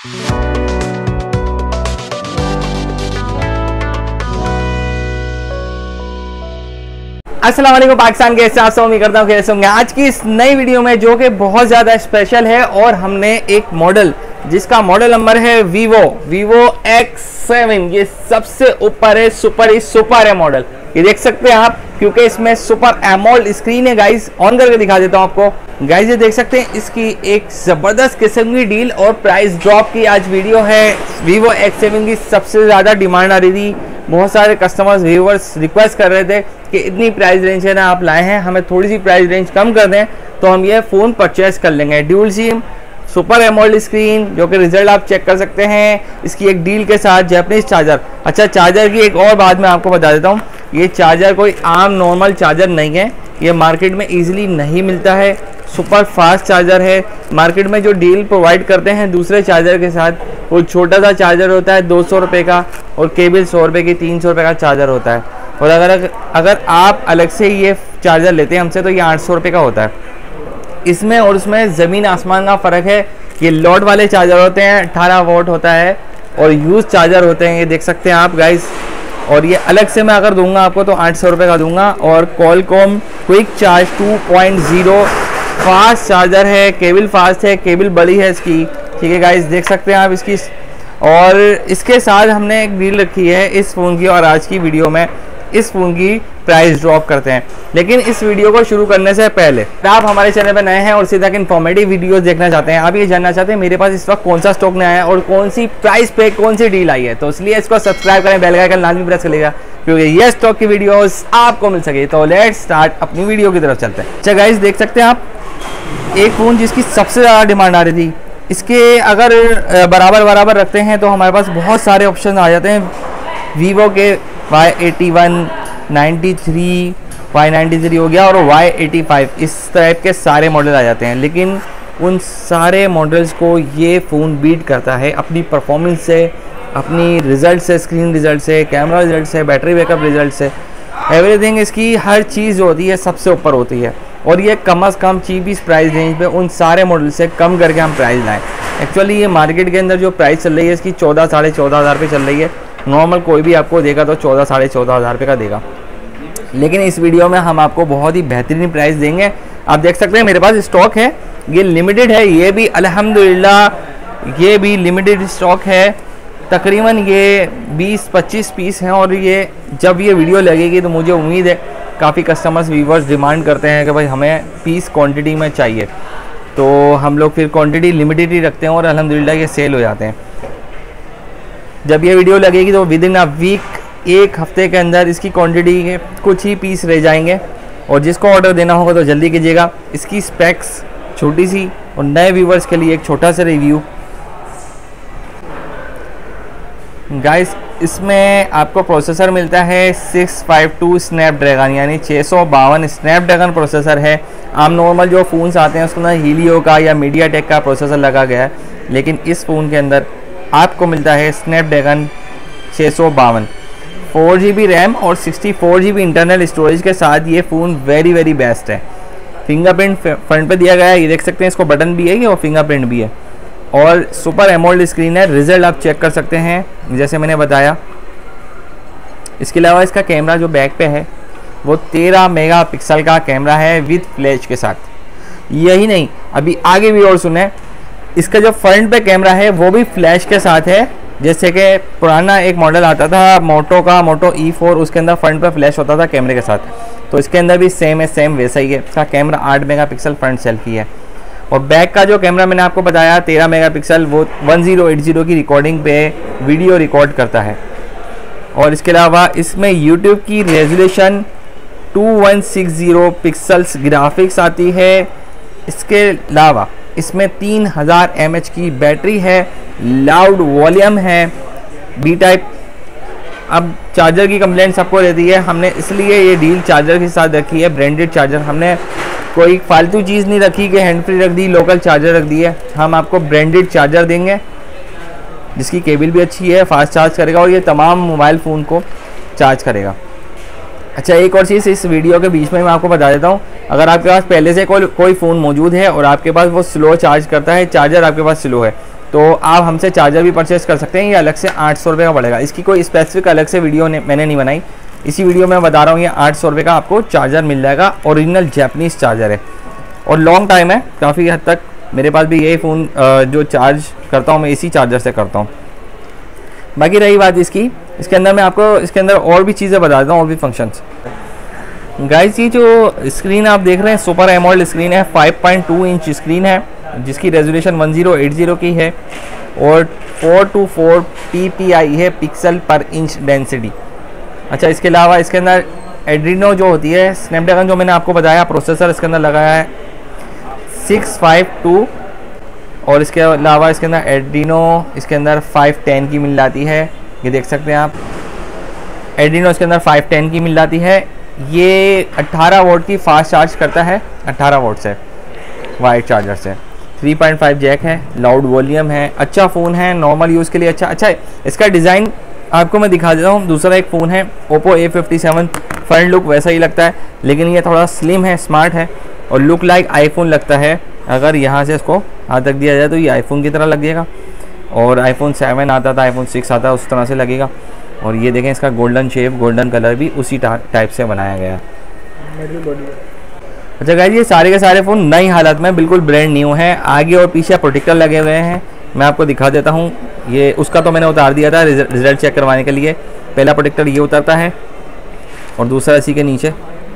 अस्सलाम वालेकुम पाकिस्तान के साथ उम्मीद करता हूँ कैसे होंगे। आज की इस नई वीडियो में जो कि बहुत ज़्यादा स्पेशल है और हमने एक मॉडल जिसका मॉडल नंबर है वीवो X7, ये सबसे ऊपर है, सुपर है मॉडल। ये देख सकते हैं आप, क्योंकि इसमें सुपर एमोल्ड स्क्रीन है। गाइस ऑन करके दिखा देता हूँ आपको। गाइस ये देख सकते हैं, इसकी एक ज़बरदस्त किस्म की डील और प्राइस ड्रॉप की आज वीडियो है। वीवो X7 की सबसे ज़्यादा डिमांड आ रही थी, बहुत सारे कस्टमर्स व्यूवर्स रिक्वेस्ट कर रहे थे कि इतनी प्राइस रेंज है ना आप लाए हैं, हमें थोड़ी सी प्राइस रेंज कम कर दें तो हम ये फ़ोन परचेस कर लेंगे। Dual SIM super AMOLED screen, जो कि रिजल्ट आप चेक कर सकते हैं। इसकी एक डील के साथ जैपनीज चार्जर। अच्छा, चार्जर की एक और बात मैं आपको बता देता हूँ, ये चार्जर कोई आम नॉर्मल चार्जर नहीं है, ये मार्केट में ईजिली नहीं मिलता है। सुपर फास्ट चार्जर है। मार्केट में जो डील प्रोवाइड करते हैं दूसरे चार्जर के साथ, वो छोटा सा चार्जर होता है 200 रुपये का, और केबल 100 रुपये की, 300 रुपये का चार्जर होता है। और अगर आप अलग से ये चार्जर लेते हैं हमसे तो ये 800 रुपये का होता है। इसमें और उसमें ज़मीन आसमान का फ़र्क है। ये लॉट वाले चार्जर होते हैं, 18 वोल्ट होता है, और यूज़ चार्जर होते हैं, ये देख सकते हैं आप गाइस। और ये अलग से मैं अगर दूंगा आपको तो 800 रुपये का दूंगा। और Qualcomm quick charge 2.0 fast charger है, केबल फास्ट है, केबल बड़ी है इसकी, ठीक है गाइस, देख सकते हैं आप इसकी। और इसके साथ हमने एक डील रखी है इस फ़ोन की, और आज की वीडियो में इस फ़ोन की प्राइस ड्रॉप करते हैं। लेकिन इस वीडियो को शुरू करने से पहले आप हमारे चैनल पर नए हैं और सीधा इन्फॉर्मेटिव वीडियोस देखना चाहते हैं, आप ये जानना चाहते हैं मेरे पास इस वक्त कौन सा स्टॉक नया है और कौन सी प्राइस पे कौन सी डील आई है, तो इसलिए इसको सब्सक्राइब करें, बेल आइकन लाजमी प्रेस करिएगा, क्योंकि ये स्टॉक की वीडियोस आपको मिल सके। तो लेट्स स्टार्ट, अपनी वीडियो की तरफ चलते हैं। अच्छा गाइस, देख सकते हैं आप, एक फ़ोन जिसकी सबसे ज़्यादा डिमांड आ रही थी, इसके अगर बराबर रखते हैं तो हमारे पास बहुत सारे ऑप्शन आ जाते हैं। वीवो के Y81, 93, Y93 हो गया, और Y85, इस टाइप के सारे मॉडल आ जाते हैं। लेकिन उन सारे मॉडल्स को ये फ़ोन बीट करता है अपनी परफॉर्मेंस से, अपनी रिज़ल्ट से, स्क्रीन रिज़ल्ट से, कैमरा रिज़ल्ट से, बैटरी बैकअप रिज़ल्ट से, एवरीथिंग। इसकी हर चीज़ जो होती है सबसे ऊपर होती है, और ये कम से कम चीपीस प्राइस रेंज पे उन सारे मॉडल से कम करके हम प्राइस लाएँ। एक्चुअली ये मार्केट के अंदर जो प्राइस चल रही है इसकी 14 साढ़े 14 हज़ार रुपये चल रही है। नॉर्मल कोई भी आपको देगा तो 14 साढ़े 14 हज़ार रुपये का देगा, लेकिन इस वीडियो में हम आपको बहुत ही बेहतरीन प्राइस देंगे। आप देख सकते हैं मेरे पास स्टॉक है, ये लिमिटेड है, ये भी अल्हम्दुलिल्लाह ये भी लिमिटेड स्टॉक है। तकरीबन ये 20-25 पीस हैं, और ये जब ये वीडियो लगेगी तो मुझे उम्मीद है काफ़ी कस्टमर्स व्यूवर्स डिमांड करते हैं कि भाई हमें पीस क्वांटिटी में चाहिए, तो हम लोग फिर क्वांटिटी लिमिटेड ही रखते हैं, और अल्हम्दुलिल्लाह ये सेल हो जाते हैं। जब ये वीडियो लगेगी तो विद इन अ वीक, एक हफ्ते के अंदर इसकी क्वांटिटी के कुछ ही पीस रह जाएंगे, और जिसको ऑर्डर देना होगा तो जल्दी कीजिएगा। इसकी स्पेक्स छोटी सी, और नए व्यूवर्स के लिए एक छोटा सा रिव्यू। गाइस, इसमें आपको प्रोसेसर मिलता है 652 स्नैपड्रैगन, यानी 652 स्नैपड्रैगन प्रोसेसर है। आम नॉर्मल जो फ़ोन्स आते हैं उसके अंदर हीलियो का या मीडियाटेक का प्रोसेसर लगा गया है, लेकिन इस फ़ोन के अंदर आपको मिलता है स्नैपड्रैगन 652, 4GB रैम और 64GB इंटरनल स्टोरेज के साथ। ये फ़ोन वेरी बेस्ट है। फिंगरप्रिंट फ्रंट पे दिया गया है, ये देख सकते हैं, इसको बटन भी है और फिंगरप्रिंट भी है, और सुपर एमोल्ड स्क्रीन है। रिजल्ट आप चेक कर सकते हैं जैसे मैंने बताया। इसके अलावा इसका कैमरा जो बैक पे है वो 13 मेगापिक्सल का कैमरा है विद फ्लैश के साथ। यही नहीं, अभी आगे भी और सुने, इसका जो फ्रंट पे कैमरा है वो भी फ्लैश के साथ है। जैसे कि पुराना एक मॉडल आता था मोटो का, मोटो E4, उसके अंदर फ्रंट पे फ्लैश होता था कैमरे के साथ, तो इसके अंदर भी सेम वैसा ही है। इसका कैमरा 8 मेगापिक्सल फ्रंट सेल्फी है, और बैक का जो कैमरा मैंने आपको बताया 13 मेगापिक्सल, वो 1080 की रिकॉर्डिंग पे वीडियो रिकॉर्ड करता है। और इसके अलावा इसमें यूट्यूब की रेजोल्यूशन 2160 पिक्सल्स ग्राफिक्स आती है। इसके अलावा इसमें 3000 mAh की बैटरी है, लाउड वॉल्यूम है, बी टाइप। अब चार्जर की कंप्लेंट सबको रहती है, हमने इसलिए ये डील चार्जर के साथ रखी है, ब्रांडेड चार्जर। हमने कोई फालतू चीज़ नहीं रखी कि हैंड फ्री रख दी, लोकल चार्जर रख दी है। हम आपको ब्रांडेड चार्जर देंगे जिसकी केबल भी अच्छी है, फास्ट चार्ज करेगा, और ये तमाम मोबाइल फ़ोन को चार्ज करेगा। अच्छा, एक और चीज़ इस वीडियो के बीच में मैं आपको बता देता हूँ, अगर आपके पास पहले से कोई फ़ोन मौजूद है और आपके पास वो स्लो चार्ज करता है, चार्जर आपके पास स्लो है, तो आप हमसे चार्जर भी परचेस कर सकते हैं। ये अलग से 800 रुपये का पड़ेगा। इसकी कोई स्पेसिफिक अलग से वीडियो मैंने नहीं बनाई, इसी वीडियो में बता रहा हूँ। ये 800 रुपये का आपको चार्जर मिल जाएगा। ओरिजिनल जैपनीज़ चार्जर है और लॉन्ग टाइम है काफ़ी हद तक। मेरे पास भी यही फ़ोन जो चार्ज करता हूँ मैं इसी चार्जर से करता हूँ। बाकी रही बात इसकी, इसके अंदर मैं आपको इसके अंदर और भी चीज़ें बता देता हूँ, और भी फंक्शंस। गाइस, ये जो स्क्रीन आप देख रहे हैं सुपर एमोलेड स्क्रीन है, 5.2 इंच स्क्रीन है जिसकी रेजोल्यूशन 1080 की है और 424 ppi है पिक्सल पर इंच डेंसिटी। अच्छा, इसके अलावा इसके अंदर एड्रीनो जो होती है स्नैपड्रैगन जो मैंने आपको बताया प्रोसेसर इसके अंदर लगाया है 652 और इसके अलावा इसके अंदर एड्रीनो इसके अंदर 510 की मिल जाती है। ये देख सकते हैं आप, एड्रीनो इसके अंदर 510 की मिल जाती है। ये 18 वोल्ट की फास्ट चार्ज करता है, 18 वोल्ट से वाइड चार्जर से। 3.5 जैक है, लाउड वॉल्यूम है, अच्छा फ़ोन है, नॉर्मल यूज़ के लिए अच्छा है। इसका डिज़ाइन आपको मैं दिखा देता हूँ। दूसरा एक फ़ोन है Oppo A57, फ्रंट लुक वैसा ही लगता है लेकिन ये थोड़ा स्लिम है, स्मार्ट है और लुक लाइक आईफोन लगता है। अगर यहाँ से इसको हाथ तक दिया जाए तो ये आईफोन की तरह लगेगा और iPhone 7 आता था, iPhone 6 आता, उस तरह से लगेगा। और ये देखें इसका गोल्डन शेप, गोल्डन कलर भी उसी टाइप से बनाया गया है। अच्छा गाइस, ये सारे के सारे फ़ोन नई हालत में बिल्कुल ब्रांड न्यू हैं। आगे और पीछे प्रोटेक्टर लगे हुए हैं, मैं आपको दिखा देता हूँ। ये उसका तो मैंने उतार दिया था रिजल्ट चेक करवाने के लिए। पहला प्रोटेक्टर ये उतरता है और दूसरा इसी के नीचे,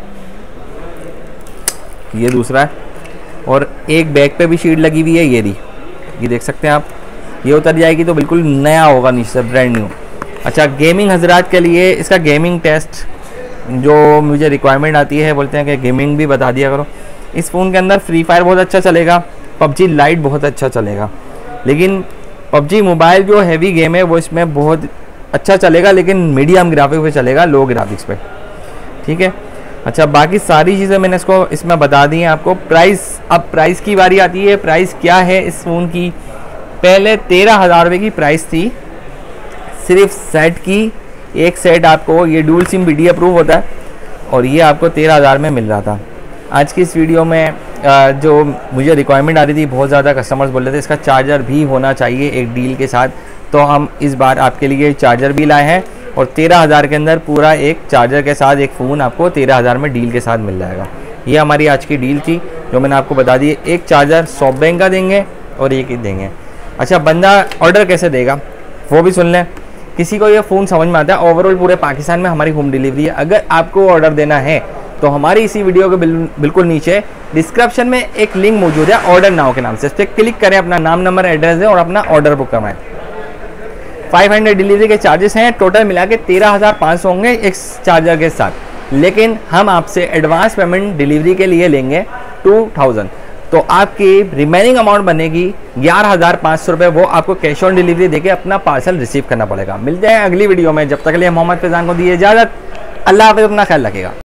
ये दूसरा है और एक बैक पे भी शीट लगी हुई है, ये देख सकते हैं आप। ये उतर जाएगी तो बिल्कुल नया होगा नीचे से, ब्रांड न्यू। अच्छा, गेमिंग हजरात के लिए इसका गेमिंग टेस्ट जो मुझे रिक्वायरमेंट आती है, बोलते हैं कि गेमिंग भी बता दिया करो। इस फ़ोन के अंदर फ्री फायर बहुत अच्छा चलेगा, PUBG लाइट बहुत अच्छा चलेगा, लेकिन PUBG मोबाइल जो हैवी गेम है वो इसमें बहुत अच्छा चलेगा लेकिन मीडियम ग्राफिक पे चलेगा, लो ग्राफिक्स पे, ठीक है। अच्छा, बाकी सारी चीज़ें मैंने इसमें बता दी हैं आपको। प्राइस, अब प्राइस की बारी आती है। प्राइस क्या है इस फ़ोन की? पहले 13,000 रुपये की प्राइस थी सिर्फ सेट की। एक सेट आपको ये डुअल सिम BD अप्रूव होता है और ये आपको 13,000 में मिल रहा था। आज की इस वीडियो में जो मुझे रिक्वायरमेंट आ रही थी, बहुत ज़्यादा कस्टमर्स बोल रहे थे इसका चार्जर भी होना चाहिए एक डील के साथ, तो हम इस बार आपके लिए चार्जर भी लाए हैं और 13,000 के अंदर पूरा एक चार्जर के साथ एक फ़ोन आपको 13,000 में डील के साथ मिल जाएगा। ये हमारी आज की डील थी जो मैंने आपको बता दी। एक चार्जर SoftBank का देंगे और एक ही देंगे। अच्छा, बंदा ऑर्डर कैसे देगा वो भी सुन लें। किसी को ये फ़ोन समझ में आता है, ओवरऑल पूरे पाकिस्तान में हमारी होम डिलीवरी है। अगर आपको ऑर्डर देना है तो हमारी इसी वीडियो के बिल्कुल नीचे डिस्क्रिप्शन में एक लिंक मौजूद है ऑर्डर नाउ के नाम से, इस पर क्लिक करें, अपना नाम, नंबर, एड्रेस दें और अपना ऑर्डर बुक करवाएं। 500 डिलीवरी के चार्जेस हैं, टोटल मिला के 13,500 होंगे एक चार्जर के साथ। लेकिन हम आपसे एडवांस पेमेंट डिलीवरी के लिए लेंगे 2000, तो आपकी रिमेनिंग अमाउंट बनेगी 11,500 रुपये। वो आपको कैश ऑन डिलीवरी देके अपना पार्सल रिसीव करना पड़ेगा। मिलते हैं अगली वीडियो में, जब तक के लिए मोहम्मद फैजान को दिए इजाज़त। अल्लाह हाफ़िज़, अपना ख्याल रखिएगा।